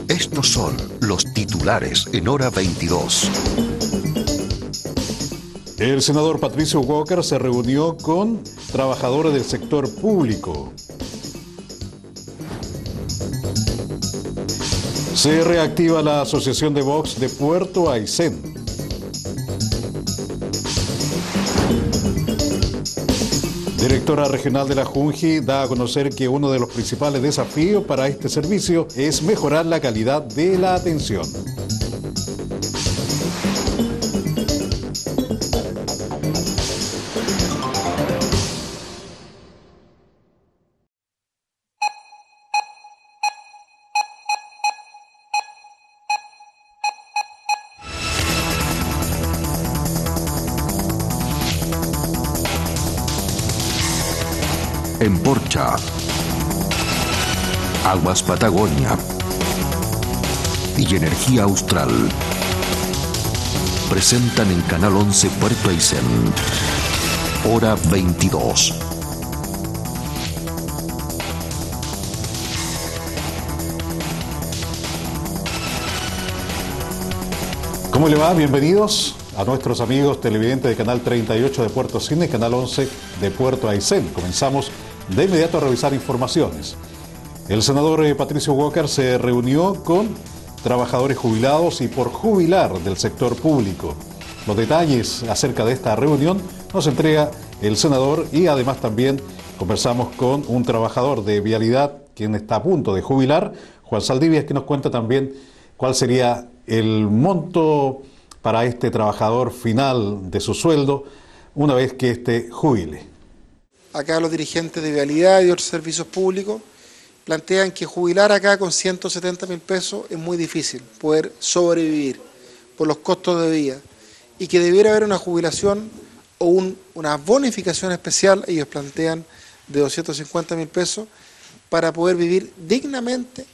Estos son los titulares en hora 22. El senador Patricio Walker se reunió con trabajadores del sector público. Se reactiva la Asociación de Box de Puerto Aysén. Directora regional de la Junji da a conocer que uno de los principales desafíos para este servicio es mejorar la calidad de la atención. En Porcha, Aguas Patagonia y Energía Austral presentan en Canal 11 Puerto Aysén, hora 22. ¿Cómo le va? Bienvenidos a nuestros amigos televidentes de Canal 38 de Puerto Aysén y Canal 11 de Puerto Aysén. Comenzamos de inmediato a revisar informaciones. El senador Patricio Walker se reunió con trabajadores jubilados y por jubilar del sector público. Los detalles acerca de esta reunión nos entrega el senador y además también conversamos con un trabajador de Vialidad quien está a punto de jubilar, Juan Saldivia, que nos cuenta también cuál sería el monto para este trabajador final de su sueldo una vez que éste jubile. Acá los dirigentes de Vialidad y de otros servicios públicos plantean que jubilar acá con 170.000 pesos es muy difícil, poder sobrevivir por los costos de vida, y que debiera haber una jubilación o una bonificación especial, ellos plantean, de 250.000 pesos para poder vivir dignamente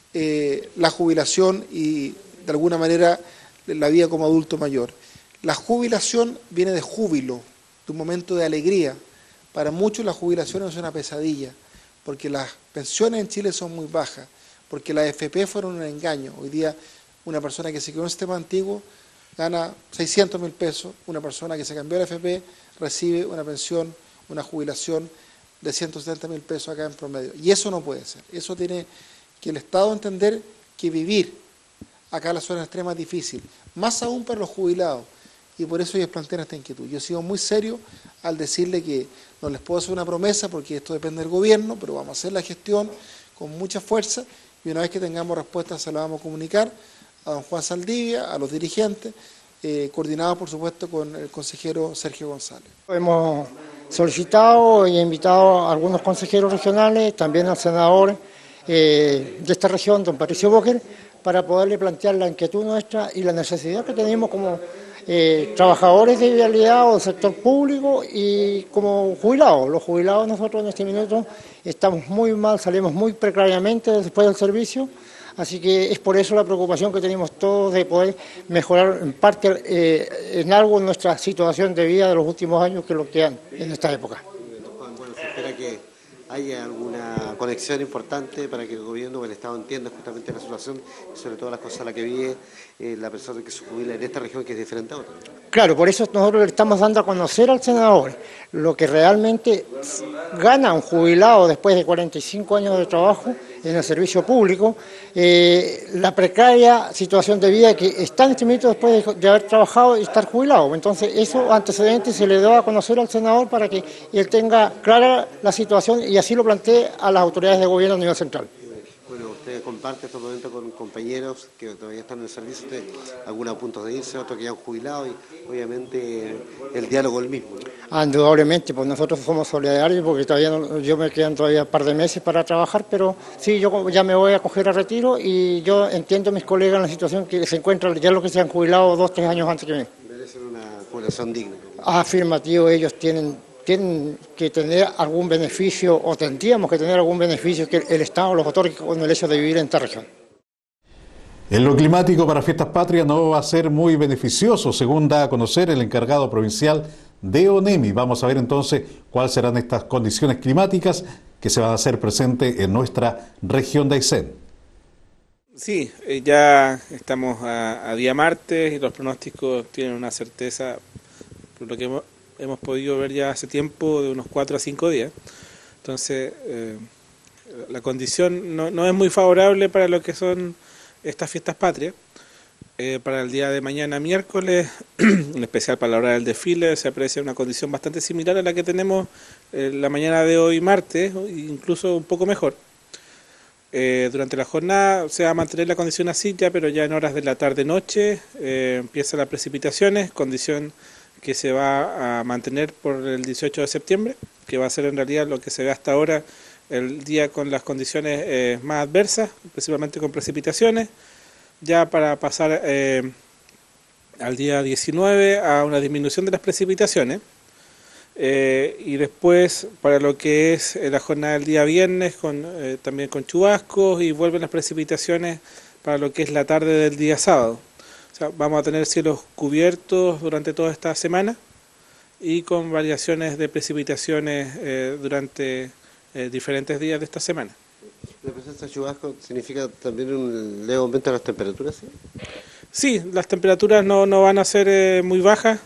la jubilación y de alguna manera la vida como adulto mayor. La jubilación viene de júbilo, de un momento de alegría. Para muchos la jubilación es una pesadilla, porque las pensiones en Chile son muy bajas, porque las AFP fueron un engaño. Hoy día una persona que se quedó en el sistema antiguo gana 600.000 pesos, una persona que se cambió a la AFP recibe una pensión, una jubilación de 170.000 pesos acá en promedio. Y eso no puede ser. Eso tiene que el Estado entender que vivir acá en la zona extrema es difícil, más aún para los jubilados. Y por eso ellos plantean esta inquietud. Yo he sido muy serio al decirle que no les puedo hacer una promesa porque esto depende del gobierno, pero vamos a hacer la gestión con mucha fuerza y una vez que tengamos respuestas se la vamos a comunicar a don Juan Saldivia, a los dirigentes, coordinados por supuesto con el consejero Sergio González. Hemos solicitado y invitado a algunos consejeros regionales, también al senador de esta región, don Patricio Walker, para poderle plantear la inquietud nuestra y la necesidad que tenemos como trabajadores de vialidad o del sector público y como jubilados. Los jubilados nosotros en este minuto estamos muy mal, salimos muy precariamente después del servicio, así que es por eso la preocupación que tenemos todos de poder mejorar en parte en algo nuestra situación de vida de los últimos años que lo quedan en esta época. Bueno, se espera que haya alguna conexión importante para que el gobierno o el Estado entienda justamente la situación y sobre todo las cosas a las que vive la persona que se jubila en esta región que es diferente a otra. Claro, por eso nosotros le estamos dando a conocer al senador lo que realmente gana un jubilado después de 45 años de trabajo en el servicio público, la precaria situación de vida que está en este momento después de haber trabajado y estar jubilado. Entonces, esos antecedentes se le da a conocer al senador para que él tenga clara la situación y así lo plantee a las autoridades de gobierno a nivel central. Bueno, usted comparte estos momentos con compañeros que todavía están en el servicio, usted algunos a punto de irse, otros que ya han jubilado y obviamente el diálogo es el mismo, ¿no? Indudablemente, pues nosotros somos solidarios porque todavía yo me quedan todavía un par de meses para trabajar, pero sí, yo ya me voy a coger a retiro y yo entiendo a mis colegas en la situación que se encuentran, ya los que se han jubilado 2 o 3 años antes que mí. Merecen una jubilación digna. Afirmativo, ellos tienen que tener algún beneficio o tendríamos que tener algún beneficio que el Estado los otorgue con el hecho de vivir en esta región. En lo climático para Fiestas Patrias no va a ser muy beneficioso, según da a conocer el encargado provincial de ONEMI. Vamos a ver entonces cuáles serán estas condiciones climáticas que se van a hacer presentes en nuestra región de Aysén. Sí, ya estamos a día martes y los pronósticos tienen una certeza, por lo que hemos podido ver ya hace tiempo, de unos 4 a 5 días. Entonces, la condición no es muy favorable para lo que son estas fiestas patrias. Para el día de mañana miércoles, en especial para la hora del desfile, se aprecia una condición bastante similar a la que tenemos la mañana de hoy martes, incluso un poco mejor. Durante la jornada se va a mantener la condición así ya, pero ya en horas de la tarde-noche empiezan las precipitaciones, condición que se va a mantener por el 18 de septiembre, que va a ser en realidad lo que se ve hasta ahora el día con las condiciones más adversas, principalmente con precipitaciones, ya para pasar al día 19 a una disminución de las precipitaciones. Y después para lo que es la jornada del día viernes también con chubascos, y vuelven las precipitaciones para lo que es la tarde del día sábado. O sea, vamos a tener cielos cubiertos durante toda esta semana y con variaciones de precipitaciones durante diferentes días de esta semana. ¿La presencia de chubascos significa también un leve aumento de las temperaturas? Sí, las temperaturas no van a ser muy bajas.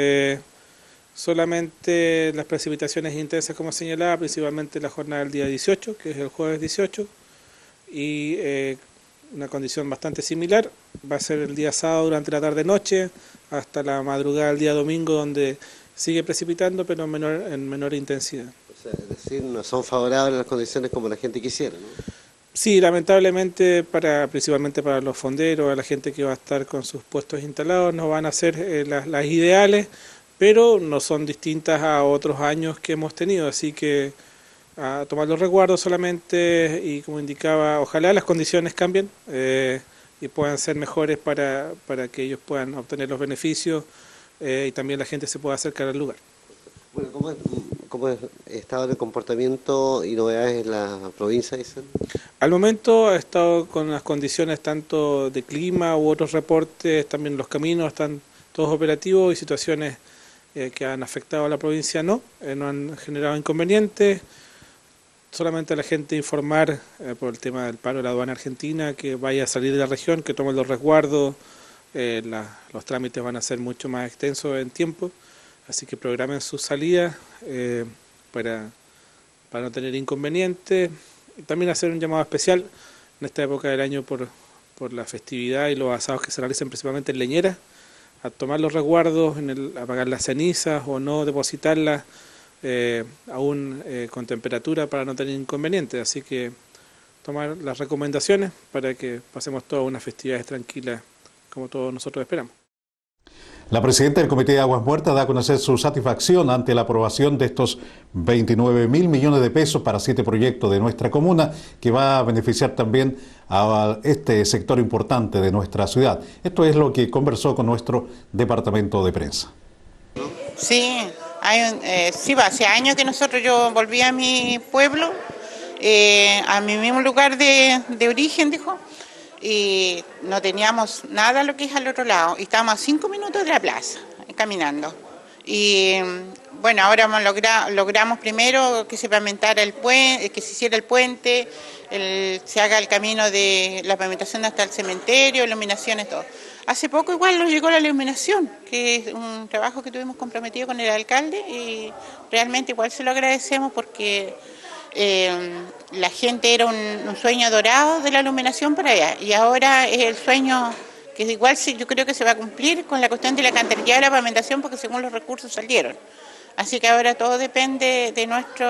Solamente las precipitaciones intensas, como señalaba, principalmente la jornada del día 18, que es el jueves 18, y una condición bastante similar va a ser el día sábado durante la tarde-noche, hasta la madrugada del día domingo, donde sigue precipitando, pero en menor intensidad. O sea, es decir, no son favorables las condiciones como la gente quisiera, ¿no? Sí, lamentablemente, principalmente para los fonderos, a la gente que va a estar con sus puestos instalados, no van a ser las ideales, pero no son distintas a otros años que hemos tenido, así que a tomar los resguardos solamente, y como indicaba, ojalá las condiciones cambien y puedan ser mejores para que ellos puedan obtener los beneficios y también la gente se pueda acercar al lugar. Bueno, ¿cómo es estado de comportamiento y novedades en la provincia, dicen? Al momento ha estado con las condiciones tanto de clima u otros reportes, también los caminos están todos operativos y situaciones que han afectado a la provincia no han generado inconvenientes. Solamente a la gente informar por el tema del paro de la aduana argentina que vaya a salir de la región, que tome los resguardos, los trámites van a ser mucho más extensos en tiempo, así que programen sus salidas para no tener inconvenientes. Y también hacer un llamado especial en esta época del año por la festividad y los asados que se realicen principalmente en leñeras, a tomar los resguardos, apagar las cenizas o no depositarlas aún con temperatura para no tener inconvenientes. Así que tomar las recomendaciones para que pasemos todas unas festividades tranquilas como todos nosotros esperamos. La presidenta del Comité de Aguas Muertas da a conocer su satisfacción ante la aprobación de estos 29.000 millones de pesos para 7 proyectos de nuestra comuna, que va a beneficiar también a este sector importante de nuestra ciudad. Esto es lo que conversó con nuestro departamento de prensa. Sí, hace años que yo volví a mi pueblo, a mi mismo lugar de origen, dijo, y no teníamos nada lo que es al otro lado, y estábamos a 5 minutos de la plaza, caminando. Y bueno, ahora logramos primero que se pavimentara el puente, que se hiciera el puente, se haga el camino de la pavimentación hasta el cementerio, iluminaciones, todo. Hace poco igual nos llegó la iluminación, que es un trabajo que tuvimos comprometido con el alcalde, y realmente igual se lo agradecemos porque la gente era un sueño dorado de la iluminación para allá, y ahora es el sueño que igual yo creo que se va a cumplir con la cuestión de la alcantarillado y la pavimentación, porque según los recursos salieron. Así que ahora todo depende de nuestro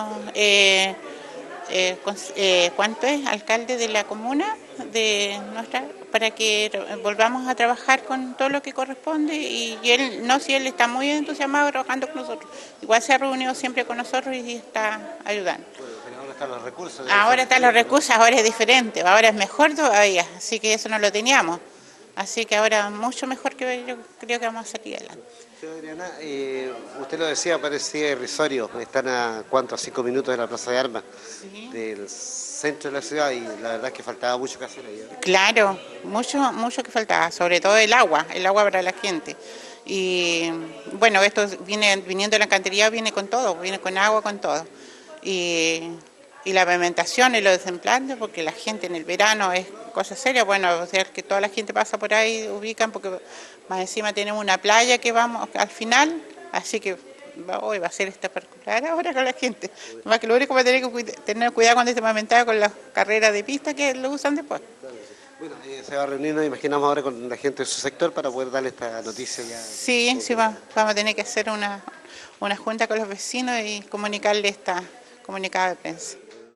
¿cuánto es? Alcalde de la comuna de nuestra, para que volvamos a trabajar con todo lo que corresponde, y él, si él está muy entusiasmado trabajando con nosotros, igual se ha reunido siempre con nosotros y está ayudando. Bueno, pero ahora están los recursos. Ahora están los recursos, ahora es diferente, ahora es mejor todavía, así que eso no lo teníamos, así que ahora mucho mejor, que yo creo que vamos a salir adelante. Señora Adriana, usted lo decía, parecía irrisorio, están a 5 minutos de la Plaza de Armas, sí, del centro de la ciudad, y la verdad es que faltaba mucho que hacer ahí. Claro, mucho que faltaba, sobre todo el agua para la gente. Y bueno, esto viniendo de la alcantarillado, viene con todo, viene con agua, con todo. Y y la pavimentación y los desemplantes, porque la gente en el verano es cosa seria. Bueno, o sea, que toda la gente pasa por ahí, ubican, porque más encima tenemos una playa que vamos al final, así que hoy va a ser espectacular ahora con la gente. Más que lo único que va a tener que tener cuidado cuando esté pavimentado con las carreras de pista que lo usan después. Bueno, se va a reunir, nos imaginamos ahora con la gente de su sector para poder darle esta noticia ya. Sí, vamos a tener que hacer una junta con los vecinos y comunicarle esta comunicado de prensa.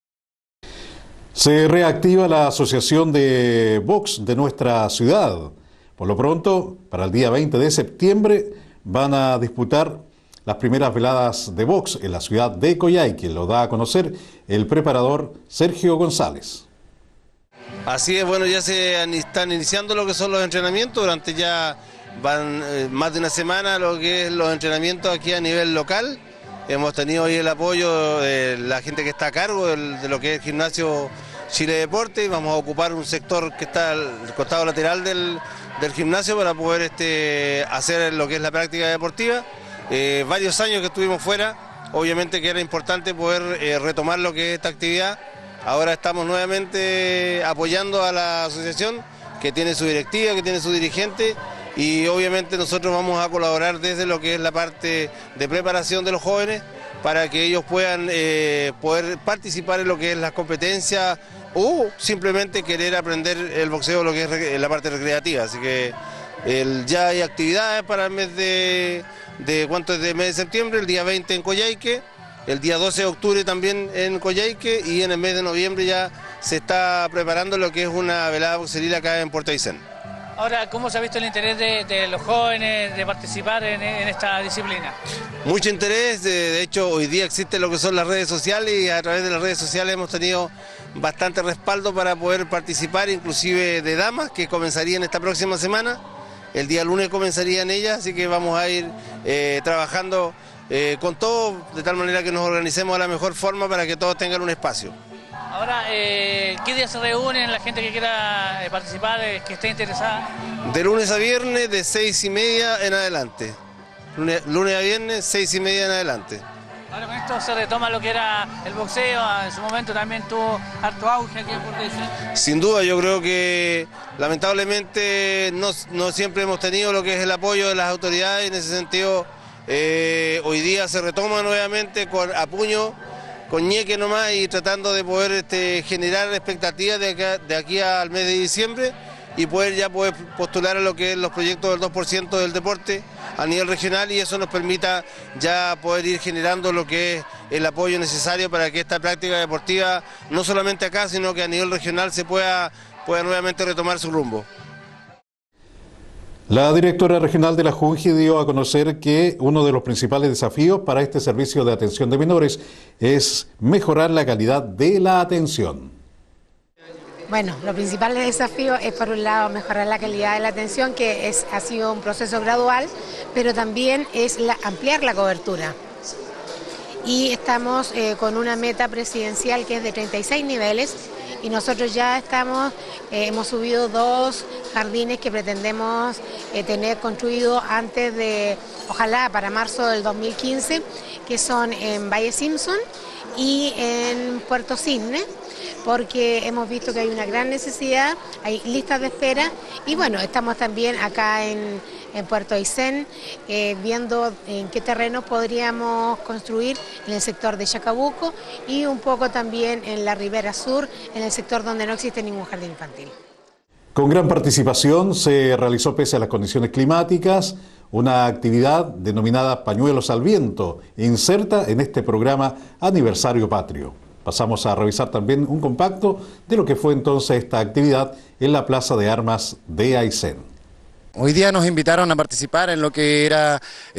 Se reactiva la asociación de box de nuestra ciudad. Por lo pronto, para el día 20 de septiembre van a disputar las primeras veladas de box en la ciudad de Coyhaique. Lo da a conocer el preparador Sergio González. Así es, bueno, ya se están iniciando lo que son los entrenamientos, durante ya van más de una semana lo que es los entrenamientos aquí a nivel local. Hemos tenido hoy el apoyo de la gente que está a cargo de lo que es el gimnasio Chile Deporte. Vamos a ocupar un sector que está al costado lateral del gimnasio para poder hacer lo que es la práctica deportiva. Varios años que estuvimos fuera, obviamente que era importante poder retomar lo que es esta actividad. Ahora estamos nuevamente apoyando a la asociación que tiene su directiva, que tiene su dirigente, y obviamente nosotros vamos a colaborar desde lo que es la parte de preparación de los jóvenes para que ellos puedan poder participar en lo que es las competencias o simplemente querer aprender el boxeo, lo que es la parte recreativa. Así que ya hay actividades para el mes de mes de septiembre, el día 20 en Coyhaique, el día 12 de octubre también en Coyhaique, y en el mes de noviembre ya se está preparando lo que es una velada boxeril acá en Puerto Aysén. Ahora, ¿cómo se ha visto el interés de los jóvenes de participar en esta disciplina? Mucho interés, de hecho hoy día existen lo que son las redes sociales, y a través de las redes sociales hemos tenido bastante respaldo para poder participar, inclusive de damas que comenzarían esta próxima semana. El día lunes comenzarían ellas, así que vamos a ir trabajando con todo, de tal manera que nos organicemos de la mejor forma para que todos tengan un espacio. Ahora, ¿qué días se reúnen la gente que quiera participar, que esté interesada? De lunes a viernes, de 6:30 en adelante. Lunes a viernes, 6:30 en adelante. Ahora con esto se retoma lo que era el boxeo, en su momento también tuvo harto auge aquí en Puerto Aysén. Sin duda, yo creo que lamentablemente no siempre hemos tenido lo que es el apoyo de las autoridades. En ese sentido, hoy día se retoma nuevamente a puño, con ñeque nomás, y tratando de poder generar expectativas de aquí al mes de diciembre y poder postular a lo que es los proyectos del 2% del deporte a nivel regional, y eso nos permita ya poder ir generando lo que es el apoyo necesario para que esta práctica deportiva, no solamente acá, sino que a nivel regional se pueda nuevamente retomar su rumbo. La directora regional de la JUNJI dio a conocer que uno de los principales desafíos para este servicio de atención de menores es mejorar la calidad de la atención. Bueno, los principales desafíos es, por un lado, mejorar la calidad de la atención, que ha sido un proceso gradual, pero también es ampliar la cobertura. Y estamos con una meta presidencial que es de 36 niveles, y nosotros ya hemos subido 2 jardines que pretendemos tener construidos antes de, ojalá para marzo del 2015, que son en Valle Simpson y en Puerto Cisne, porque hemos visto que hay una gran necesidad, hay listas de espera, y bueno, estamos también acá en Puerto Aysén viendo en qué terrenos podríamos construir en el sector de Chacabuco y un poco también en la Ribera Sur, en el sector donde no existe ningún jardín infantil. Con gran participación se realizó, pese a las condiciones climáticas, una actividad denominada Pañuelos al Viento, inserta en este programa Aniversario Patrio. Pasamos a revisar también un compacto de lo que fue entonces esta actividad en la Plaza de Armas de Aysén. Hoy día nos invitaron a participar en lo que era,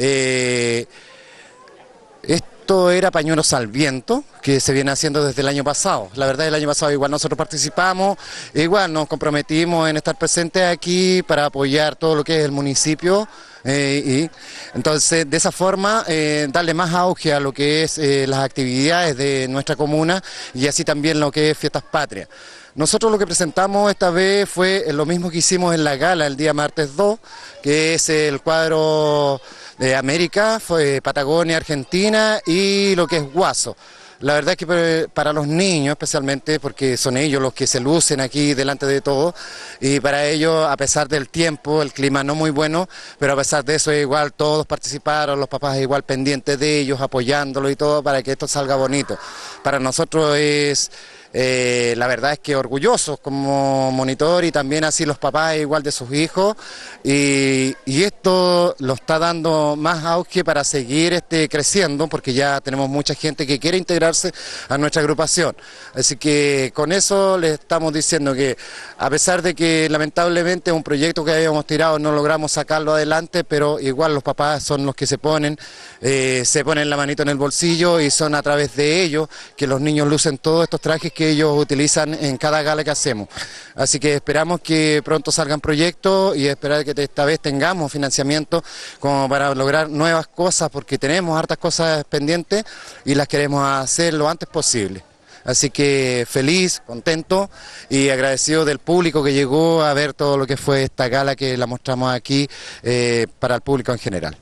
esto era Pañuelos al Viento, que se viene haciendo desde el año pasado. La verdad, el año pasado igual nosotros participamos, igual nos comprometimos en estar presentes aquí para apoyar todo lo que es el municipio. Y entonces, de esa forma, darle más auge a lo que es las actividades de nuestra comuna y así también lo que es Fiestas Patrias. Nosotros lo que presentamos esta vez fue lo mismo que hicimos en la gala el día martes 2, que es el cuadro de América, fue Patagonia, Argentina y lo que es Guaso. La verdad es que para los niños especialmente, porque son ellos los que se lucen aquí delante de todo, y para ellos, a pesar del tiempo, el clima no muy bueno, pero a pesar de eso igual todos participaron, los papás igual pendientes de ellos, apoyándolos y todo para que esto salga bonito. Para nosotros es... la verdad es que orgullosos como monitor y también así los papás igual de sus hijos y esto lo está dando más auge para seguir creciendo porque ya tenemos mucha gente que quiere integrarse a nuestra agrupación. Así que con eso les estamos diciendo que a pesar de que lamentablemente un proyecto que habíamos tirado no logramos sacarlo adelante, pero igual los papás son los que se ponen la manito en el bolsillo y son a través de ellos que los niños lucen todos estos trajes que ellos utilizan en cada gala que hacemos. Así que esperamos que pronto salgan proyectos y esperar que esta vez tengamos financiamiento como para lograr nuevas cosas, porque tenemos hartas cosas pendientes y las queremos hacer lo antes posible. Así que feliz, contento y agradecido del público que llegó a ver todo lo que fue esta gala que la mostramos aquí para el público en general.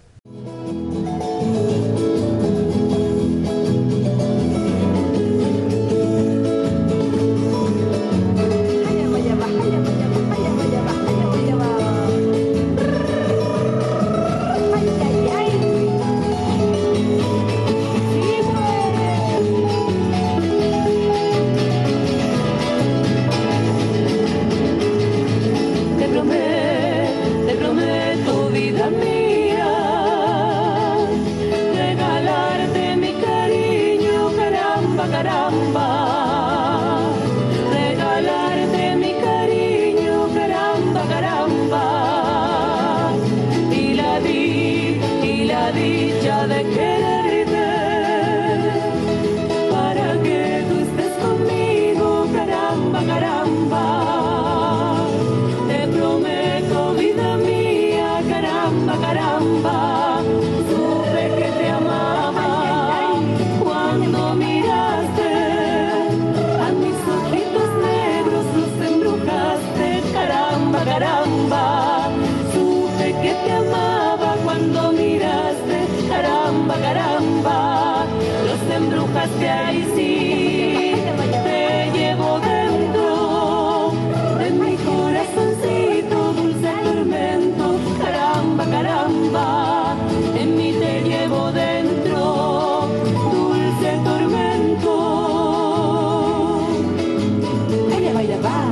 Te prometo, vida mía, regalarte mi cariño, caramba, caramba, regalarte mi cariño, caramba, caramba, y la dicha de quererte, para que tú estés conmigo, caramba, caramba. Caramba, supe que te amaba cuando miraste a mis ojitos negros, los embrujaste, caramba, caramba, supe que te amaba cuando miraste, caramba, caramba, los embrujaste, ahí sí, te llevo dentro de mi corazoncito, dulce tormento, caramba, caramba, en mí te llevo dentro, dulce tormento. Ella baila, va.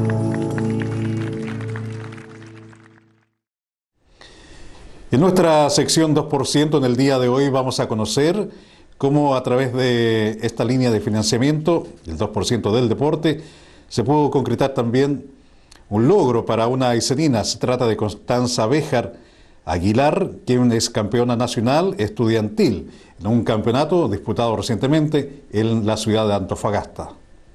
En nuestra sección 2% en el día de hoy vamos a conocer cómo a través de esta línea de financiamiento, el 2% del deporte, se pudo concretar también un logro para una aicenina. Se trata de Constanza Béjar Aguilar, quien es campeona nacional estudiantil en un campeonato disputado recientemente en la ciudad de Antofagasta.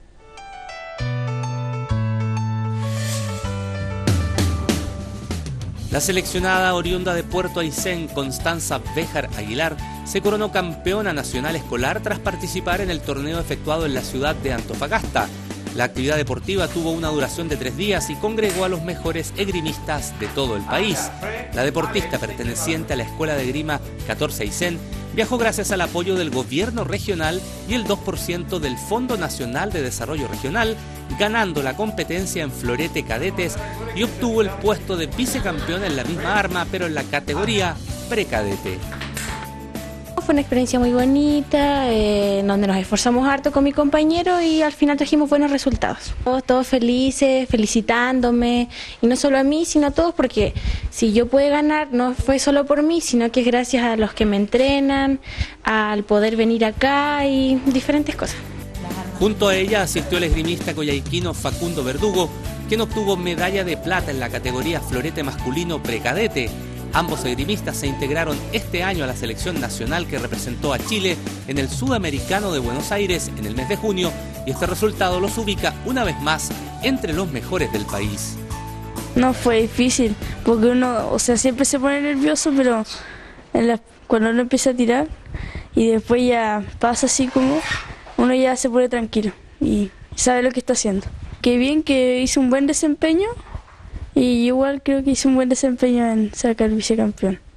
La seleccionada oriunda de Puerto Aysén, Constanza Béjar Aguilar, se coronó campeona nacional escolar tras participar en el torneo efectuado en la ciudad de Antofagasta. La actividad deportiva tuvo una duración de 3 días y congregó a los mejores esgrimistas de todo el país. La deportista, perteneciente a la Escuela de Esgrima 14 Aysén, viajó gracias al apoyo del gobierno regional y el 2% del Fondo Nacional de Desarrollo Regional, ganando la competencia en florete cadetes y obtuvo el puesto de vicecampeona en la misma arma, pero en la categoría precadete. Fue una experiencia muy bonita, donde nos esforzamos harto con mi compañero y al final trajimos buenos resultados. Todos felices, felicitándome, y no solo a mí, sino a todos, porque si yo pude ganar, no fue solo por mí, sino que es gracias a los que me entrenan, al poder venir acá y diferentes cosas. Junto a ella asistió el esgrimista coyhaiquino Facundo Verdugo, quien obtuvo medalla de plata en la categoría florete masculino precadete. Ambos esgrimistas se integraron este año a la selección nacional que representó a Chile en el Sudamericano de Buenos Aires en el mes de junio, y este resultado los ubica una vez más entre los mejores del país. No fue difícil, porque uno, siempre se pone nervioso, pero cuando uno empieza a tirar y después ya pasa así como, uno ya se pone tranquilo y sabe lo que está haciendo. Qué bien que hice un buen desempeño. Y igual creo que hice un buen desempeño en sacar vicecampeón.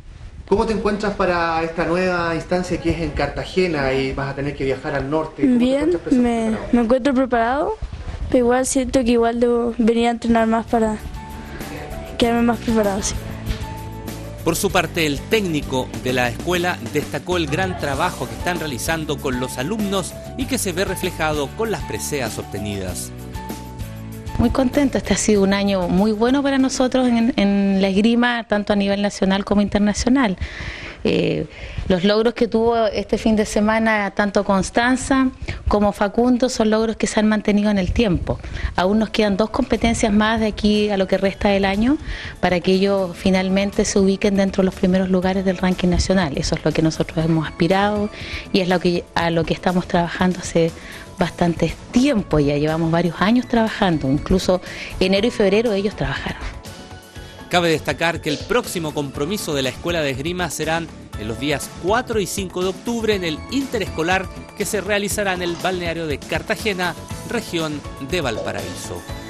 ¿Cómo te encuentras para esta nueva instancia que es en Cartagena y vas a tener que viajar al norte? Bien, me encuentro preparado, pero igual siento que igual debo venir a entrenar más para quedarme más preparado. Sí. Por su parte, el técnico de la escuela destacó el gran trabajo que están realizando con los alumnos y que se ve reflejado con las preseas obtenidas. Muy contento, este ha sido un año muy bueno para nosotros en la esgrima, tanto a nivel nacional como internacional. Los logros que tuvo este fin de semana, tanto Constanza como Facundo, son logros que se han mantenido en el tiempo. Aún nos quedan 2 competencias más de aquí a lo que resta del año para que ellos finalmente se ubiquen dentro de los primeros lugares del ranking nacional. Eso es lo que nosotros hemos aspirado y es a lo que estamos trabajando hace bastante tiempo. Ya llevamos varios años trabajando, incluso enero y febrero ellos trabajaron. Cabe destacar que el próximo compromiso de la Escuela de Esgrima serán en los días 4 y 5 de octubre en el interescolar que se realizará en el balneario de Cartagena, región de Valparaíso.